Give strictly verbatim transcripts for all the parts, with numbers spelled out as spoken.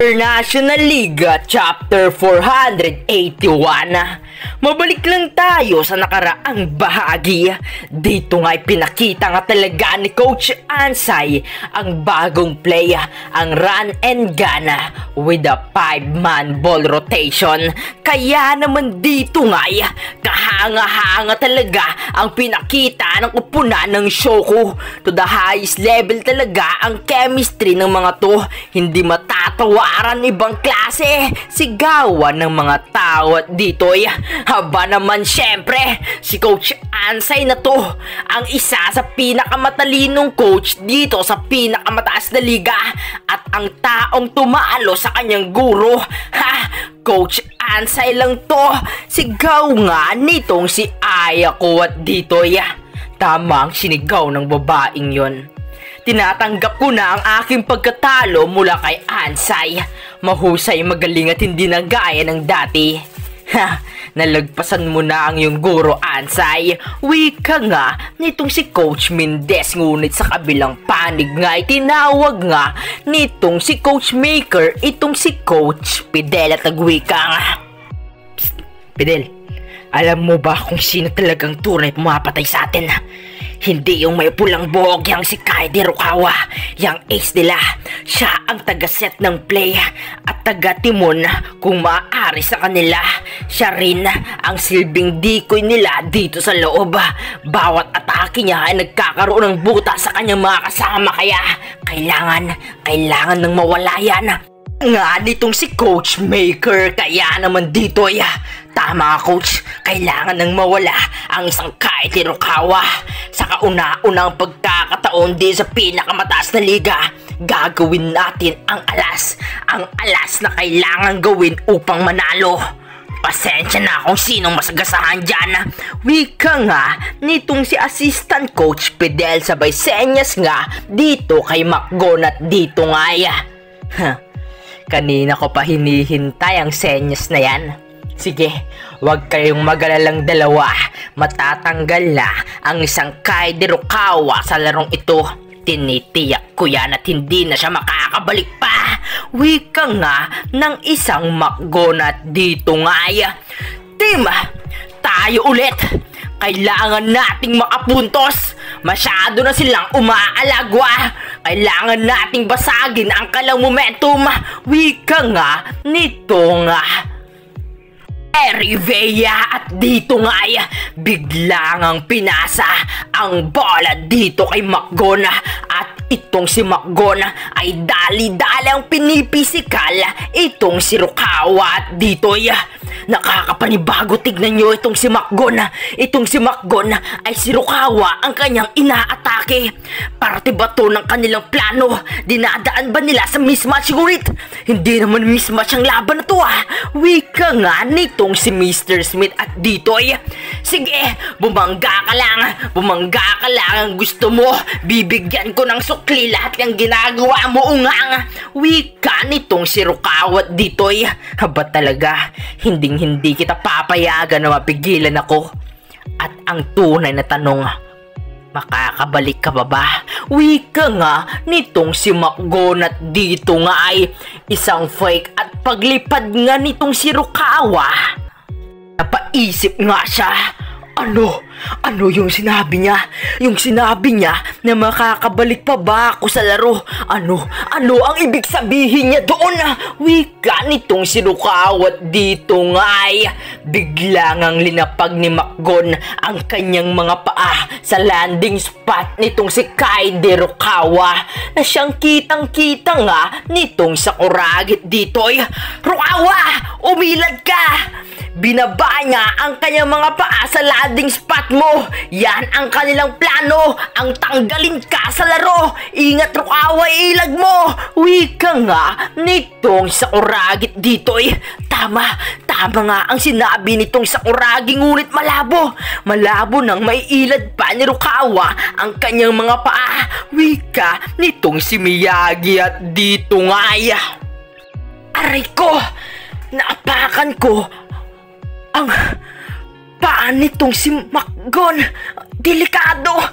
International League Chapter four eighty-one. Mabalik lang tayo sa nakaraang bahagi. Dito nga'y pinakita nga talaga ni Coach Ansay ang bagong play, ang run and gun with a five man ball rotation. Kaya naman dito nga'y kahanga-hanga talaga ang pinakita ng kupunan ng Shoko. To the highest level talaga ang chemistry ng mga to. Hindi matatawaran, ibang klase sigawan ng mga tao at dito'y haba naman syempre si Coach Ansay na to ang isa sa pinakamatalinong coach dito sa pinakamataas na liga at ang taong tumalo sa kanyang guro. Ha! Coach Ansay lang to. Sigaw nga nitong si Ayako at dito'y tamang sinigaw ng babaeng yon. Tinatanggap ko na ang aking pagkatalo mula kay Ansay. Mahusay, magaling at hindi na gaya ng dati. Ha! Nalagpasan mo na ang iyong guro, Ansay. Wika nga nitong si Coach Mendez. Ngunit sa kabilang panig nga ay tinawag nga nitong si Coach Maker itong si Coach Fidel at nagwika nga. Psst, Fidel, alam mo ba kung sino talagang tunay pumapatay sa atin? Hindi yung may pulang buhok, yang si Kaide Rukawa, yang ace nila. Siya ang taga-set ng play at taga-timon kung maaari sa kanila. Siya rin ang silbing decoy nila dito sa loob. Bawat atake niya ay nagkakaroon ng buta sa kanyang mga kasama, kaya kailangan, kailangan ng mawala yan. Nga nitong si Coach Maker, kaya naman dito ay tama, Coach, kailangan nang mawala ang isang Kaide Rukawa. Sa kauna-unang pagkakataon din sa pinakamataas na liga, gagawin natin ang alas, ang alas na kailangan gawin upang manalo. Pasensya na kung sinong masagasahan dyan. Wika nga nitong si Assistant Coach Fidel, sabay senyas nga dito kay Macgon at dito nga ya. Huh. Kanina ko pa hinihintay ang senyas na yan. Sige, huwag kayong mag-alalang dalawa. Matatanggal na ang isang Kaide Rukawa sa larong ito. Tinitiyak ko yan at hindi na siya makakabalik pa. Wika nga ng isang Macgon at dito nga ya. Team, tayo ulit. Kailangan nating makapuntos. Masyado na silang umaalagwa. Kailangan nating basagin ang kalang momentum. Wika nga nito nga Erivea at dito nga ay biglang ang pinasa ang bola dito kay Macgon at itong si Macgon ay dali-dali ang pinipisikal itong si Rukawa at dito ay nakakapanibago. Tignan nyo itong si Macgon. Itong si Macgon ay si Rukawa ang kanyang inaatake. Parte ba to ng kanilang plano? Dinadaan ba nila sa mismatch? Ngunit hindi naman mismatch ang laban na to ah. Wika nga nitong si Mister Smith at dito ay sige, bumangga ka lang. Bumangga ka lang ang gusto mo. Bibigyan ko ng sukli lahat ng ginagawa mo, ungang. Wika nitong si Rukawa at dito ay haba talaga. Hinding hindi kita papayagan na mapigilan ako. At ang tunay na tanong, makakabalik ka ba ba? Wika nga nitong si Macgon at dito nga ay isang fake at paglipad nga nitong si Rukawa. Napaisip nga siya. Ano? Ano yung sinabi niya? Yung sinabi niya na makakabalik pa ba ako sa laro? Ano? Ano ang ibig sabihin niya doon? Wika nitong si Rukawa dito nga ay biglang ang linapag ni Macgon ang kanyang mga paa sa landing spot nitong si Kaide Rukawa na siyang kitang-kita nga nitong Sakuragi dito ay Rukawa! Umilad ka! Binaba niya ang kanyang mga paa sa landing spot mo. Yan ang kanilang plano. Ang tanggalin ka sa laro. Ingat, Rukawa, ilag mo. Wika nga nitong Sakuragi dito eh. Tama, tama nga ang sinabi nitong Sakuragi, ngunit malabo. Malabo nang may ilad pa ni Rukawa ang kanyang mga paa. Wika nitong si Miyagi at dito nga ay aray ko, naapakan ko ang paa nitong si Macgon. Delikado.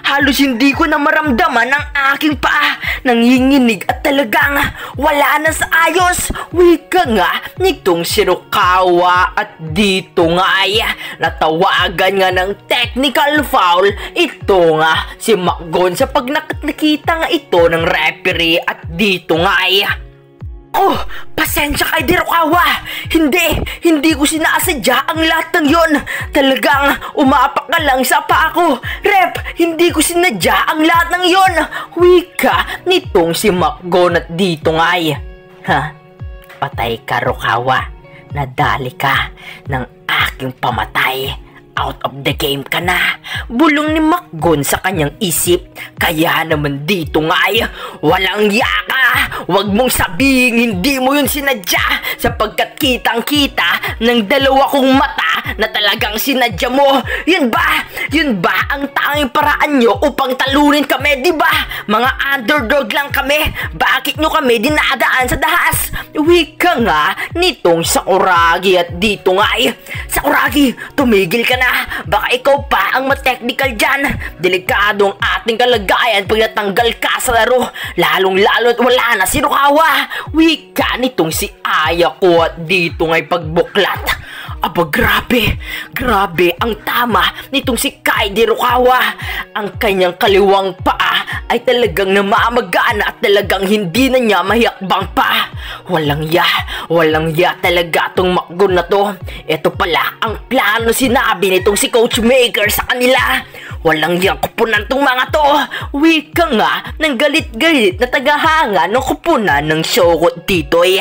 Halos hindi ko na maramdaman ang aking paa. Nanginginig at talagang wala na sa ayos. Wika nga nitong si Rukawa at dito nga ay natawagan nga ng technical foul. Ito nga si Macgon sa pag nakita nga ito ng referee at dito nga ay oh, pasensya kay Rukawa. Hindi, hindi ko sinasadya ang lahat ng yon. Talagang umapak ka lang sa paa ko. Rep, hindi ko sinadya ang lahat ng yon. Wika nitong si Macgon at dito nga ay ha, patay ka Rukawa. Nadali ka ng aking pamatay. Out of the game ka na. Bulong ni Macgon sa kanyang isip. Kaya naman dito nga ay walang yaka. Huwag mong sabihin hindi mo yun sinadya, sapagkat kitang kita ng dalawa kong mata na talagang sinadya mo. Yun ba? Yun ba ang tanging paraan nyo upang talunin kami, di ba? Mga underdog lang kami. Bakit nyo kami dinadaan sa dahas? Wika nga nitong Sakuragi at dito nga ay Sakuragi, tumigil ka na. Baka ikaw pa ang matechnical dyan. Delikado ang ating kalagayan pag natanggal ka sa laro. Lalong lalo at wala na si Rukawa. Wika nitong si Ayako at dito nga'y pagbuklat. Aba grabe, grabe ang tama nitong si Kaide Rukawa. Ang kanyang kaliwang paa ay talagang namamagaan at talagang hindi na niya mahiyakbang pa. Walang ya, walang ya talaga tong Macgon na to. Ito pala ang plano sinabi nitong si Coach Maker sa kanila. Walang yang kupunan tong mga to. Wika nga ng galit-galit na tagahanga ng kupunan ng Shokot dito eh.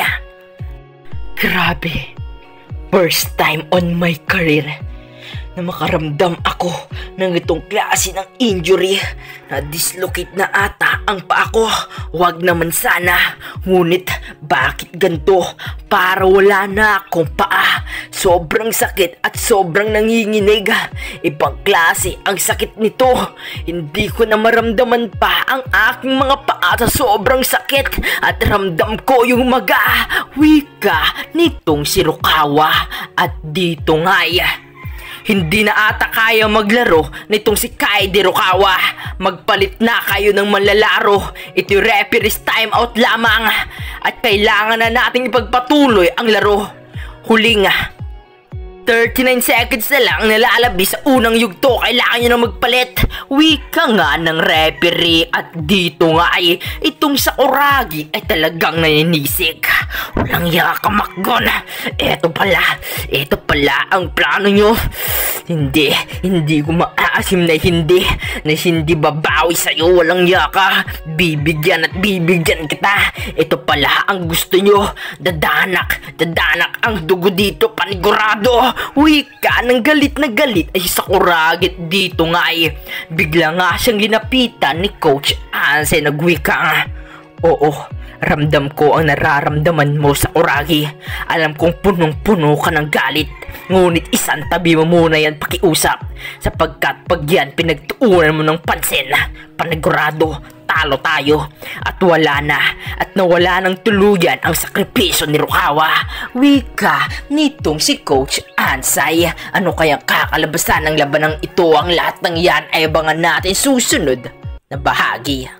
Grabe. First time on my career na makaramdam ako ng itong klase ng injury. Na-dislocate na ata ang paa ko. Huwag naman sana. Ngunit bakit ganito? Para wala na akong paa. Sobrang sakit at sobrang nanginginig. Ibang klase ang sakit nito. Hindi ko na maramdaman pa ang aking mga paa sa sobrang sakit. At ramdam ko yung maga. Wika nitong si Rukawa. At dito nga hindi na ata kaya maglaro nitong si Kaide Rukawa. Magpalit na kayo ng manlalaro. Ito referee's timeout lamang. At kailangan na nating ipagpatuloy ang laro. Huling thirty-nine seconds na lang nalalabi sa unang yugto. Kailangan nyo na magpalit. Wika nga ng referee. At dito nga ay itong Sakuragi ay talagang naninisik. Walang yaka Macgon. Eto pala, eto pala ang plano nyo. Hindi, hindi ko maaasim na hindi, na hindi babawi sa'yo. Walang yaka. Bibigyan at bibigyan kita. Ito pala ang gusto nyo. Dadanak, dadanak ang dugo dito, panigurado. Wika ng galit na galit ay Sakuragi dito nga ay bigla nga siyang linapitan ni Coach Ansay. Nagwika nga, oo, ramdam ko ang nararamdaman mo Sakuragi. Alam kong punong-puno ka ng galit. Ngunit isang tabi mo muna yan pakiusap, sapagkat pag yan pinagtuunan mo ng pansin, panigurado talo tayo. At wala na, at nawala ng tuluyan ang sakripisyo ni Rukawa. Wika nitong si Coach Ansay. Ano kayang kakalabasan ng labanang ito? Ang lahat ng yan ay abangan natin susunod na bahagi.